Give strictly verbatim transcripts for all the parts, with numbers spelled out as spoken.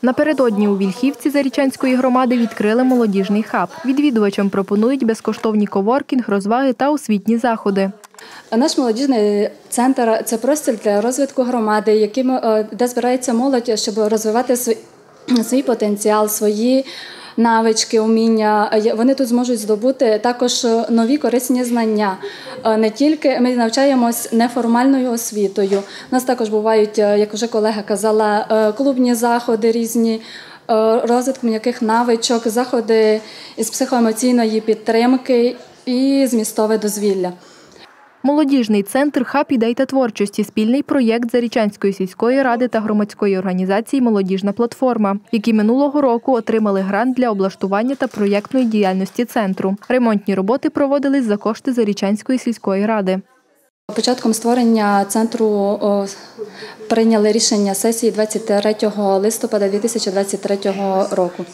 Напередодні у Вільхівці Зарічанської громади відкрили молодіжний хаб. Відвідувачам пропонують безкоштовні коворкінг, розваги та освітні заходи. Наш молодіжний центр – це простір для розвитку громади, яким, де збирається молодь, щоб розвивати свій, свій потенціал, свої навички, уміння. Вони тут зможуть здобути також нові корисні знання. Не тільки ми навчаємось неформальною освітою. У нас також бувають, як вже колега казала, клубні заходи різні, розвиток м'яких навичок, заходи із психоемоційної підтримки і змістове дозвілля. Молодіжний центр «Хаб ідей та творчості» – спільний проєкт Зарічанської сільської ради та громадської організації «Молодіжна платформа», які минулого року отримали грант для облаштування та проєктної діяльності центру. Ремонтні роботи проводились за кошти Зарічанської сільської ради. Початком створення центру о, прийняли рішення сесії двадцять третього листопада дві тисячі двадцять третього року.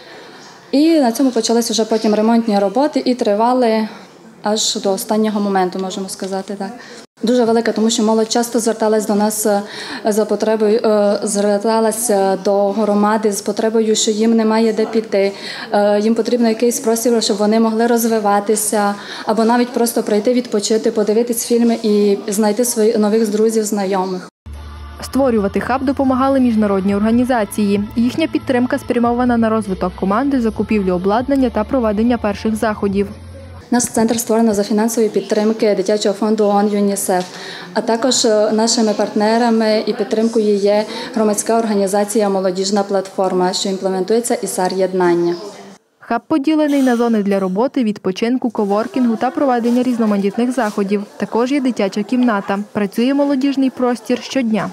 І на цьому почались вже потім ремонтні роботи і тривали аж до останнього моменту, можемо сказати так. Дуже велика, тому що молодь часто зверталась до нас за потребою, зверталася до громади з потребою, що їм немає де піти, їм потрібно якийсь простір, щоб вони могли розвиватися, або навіть просто прийти відпочити, подивитись фільми і знайти своїх нових друзів, знайомих. Створювати хаб допомагали міжнародні організації. Їхня підтримка спрямована на розвиток команди, закупівлю обладнання та проведення перших заходів. Наш центр створено за фінансової підтримки дитячого фонду ООН ЮНІСЕФ, а також нашими партнерами і підтримкою є громадська організація «Молодіжна платформа», що імплементується ІСАР-єднання. Хаб поділений на зони для роботи, відпочинку, коворкінгу та проведення різноманітних заходів. Також є дитяча кімната. Працює молодіжний простір щодня.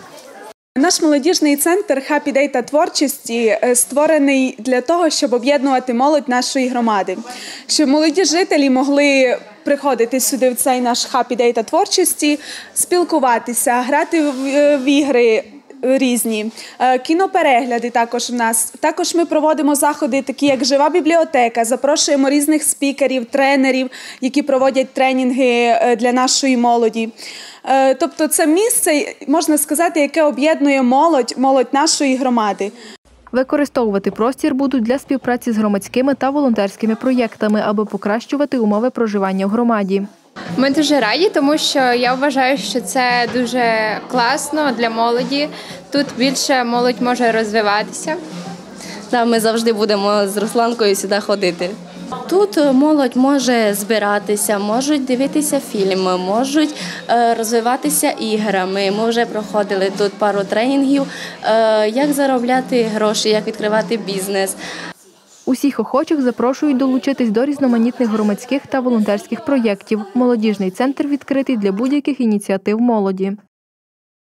Наш молодіжний центр «Хаб ідей та творчості» створений для того, щоб об'єднувати молодь нашої громади. Щоб молоді жителі могли приходити сюди в цей наш «Хаб ідей та творчості», спілкуватися, грати в ігри різні, кіноперегляди також в нас. Також ми проводимо заходи, такі як «Жива бібліотека», запрошуємо різних спікерів, тренерів, які проводять тренінги для нашої молоді. Тобто це місце, можна сказати, яке об'єднує молодь, молодь нашої громади. Використовувати простір будуть для співпраці з громадськими та волонтерськими проєктами, аби покращувати умови проживання в громаді. Ми дуже раді, тому що я вважаю, що це дуже класно для молоді. Тут більше молодь може розвиватися. Да, ми завжди будемо з Русланкою сюди ходити. Тут молодь може збиратися, можуть дивитися фільми, можуть розвиватися іграми. Ми вже проходили тут пару тренінгів, як заробляти гроші, як відкривати бізнес. Усіх охочих запрошують долучитись до різноманітних громадських та волонтерських проєктів. Молодіжний центр відкритий для будь-яких ініціатив молоді.